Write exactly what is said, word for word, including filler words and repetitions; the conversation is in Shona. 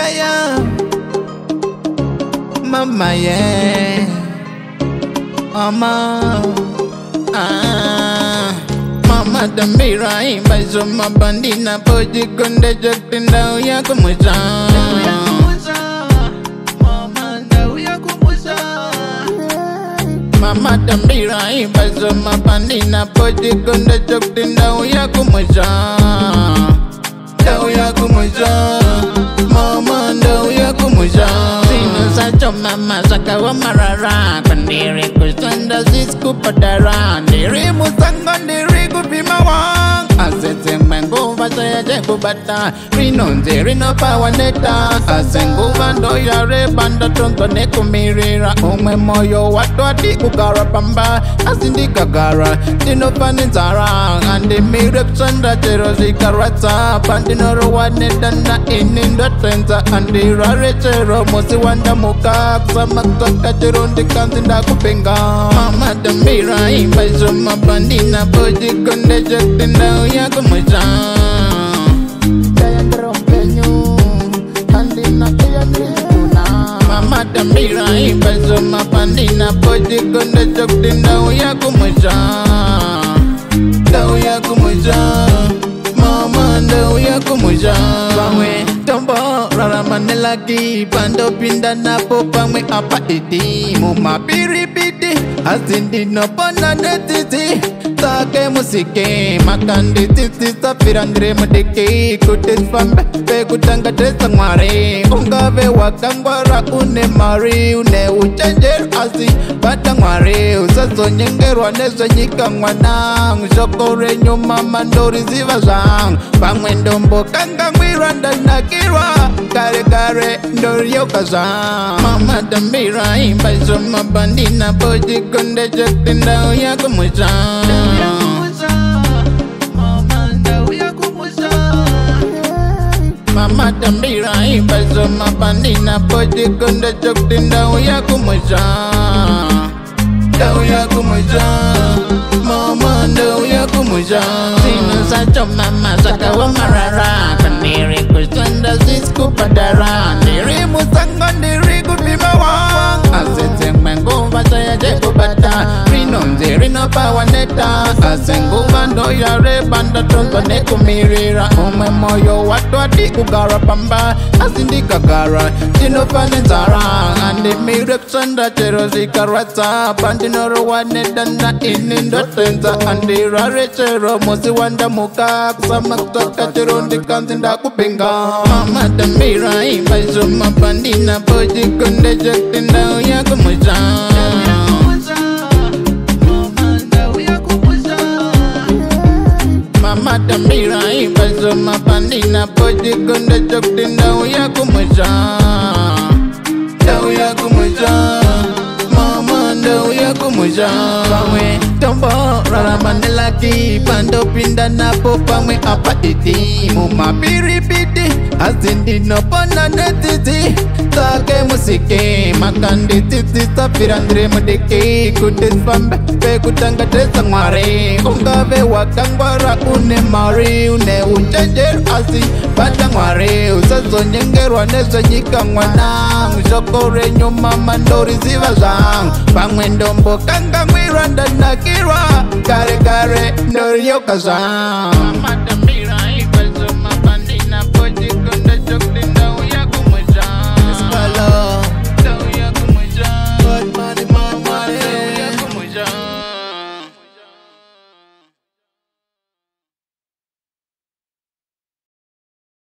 yeah. Mama, yeah. Mama, ah. Mama tambira imba zoma bandina poji konde jaktinda uya kumuza. Mama nda uya kumuza. Mama tambira imba zoma bandina poji konde jaktinda uya kumuza. Da uya kumuza. Mama nda uya kumuza. Sino sacho mama sakawa marara kandiri kusanda zisku padara ndiri musanga ndiri kupimawang asese mengo vasaya jengu bata rinonze rino pawaneta asengu vando yare banda tonto nekumirira umwe moyo watu adi kugara pamba asindi kagara dino paninzara andi mirep sanda chero zikarata pandinoro wanedana inindo tenza andi rare chero mosi wanda muka sama toka chero ndikanzinda kupenga mama tambira imba zoma bandina poji konde jaktinda uya kumuza daya ngerompenyu andina iya nirikuna mama tambira imba zoma bandina poji konde jaktinda uya kumuza da uya kumuza mama nda uya kumuza bangwe tombo rara manelaki pando pinda napo pangwe apa iti muma piripiti asindi no pona netiti sake musike makandi titi sapirandre medeke kutis pambe pe kutanga desa ngware ungave wakangwara une mari une uchenjer asi batangware usazo nyengerwa nezo nyika ngwana ngshokore nyuma mandori ziva zang pangwe ndombo kanga ngwiranda nakirwa kare kare ndori yokaza mama tambira imba zoma bandina poji konde jaktinda uya kumuza mama tambira imba zoma bandina poji konde jaktinda uya kumuza da uya kumuza mama nda uya kumuza sino sacho mama sakawa marara kaniri kusanda zisku padara ndiri musanga ndiri kupimawang asese mengo vasaya jengu bata rinonze rino pawaneta asengu vando yare banda tonto nekumirira umwe moyo watu adi kugara pamba asindi kagara dino panenzara andi mirep sanda chero zikarata pandinoro wanedana inindo tenza andi rare chero mosi wanda muka kusama kutoka chero ndikanzinda kupenga mama tambira imba zoma bandina poji konde jaktinda uya kumuza mama tambira imba zoma bandina poji konde jaktinda uya kumuza da uya kumuza mama nda uya kumuza pamwe tombo rara manelaki pando pinda napo pamwe apa iti muma piripiti asindi no pona netiti sake musike makandi titi sapirandre medeke kutis pambe pe kutanga desa ngware ungave wakangwara une mari une uchenjer asi bata ngware usazo nyengerwa nezo nyika ngwana ngshokore nyuma mandori ziva zang pamwe ndombo kanga ngwiranda nakirwa kare kare ndori yokaza